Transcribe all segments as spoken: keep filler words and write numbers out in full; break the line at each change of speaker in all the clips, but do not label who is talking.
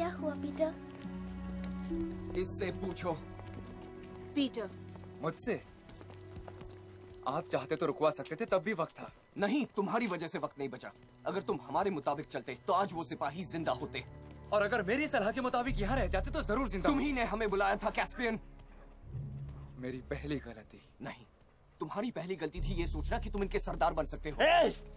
क्या हुआ पीटर?
इससे पूछो।
पीटर,
मुझसे? आप चाहते तो रुकवा सकते थे, तब भी वक्त था।
नहीं, तुम्हारी वजह से वक्त नहीं बचा। अगर तुम हमारे मुताबिक चलते तो आज वो सिपाही जिंदा होते।
और अगर मेरी सलाह के मुताबिक यहाँ रह जाते तो जरूर जिंदा।
तुम ही ने हमें बुलाया था कैस्पियन।
मेरी पहली गलती।
नहीं, तुम्हारी पहली गलती थी ये सोचना कि तुम इनके सरदार बन सकते हो।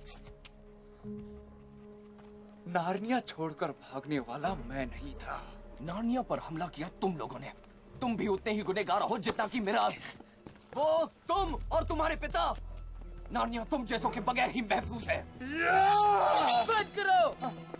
नार्निया छोड़कर भागने वाला मैं नहीं था।
नार्निया पर हमला किया तुम लोगों ने। तुम भी उतने ही गुनहगार हो जितना कि मिराज, वो, तुम और तुम्हारे पिता। नार्निया तुम जैसों के बगैर ही महफूज है।
बंद करो।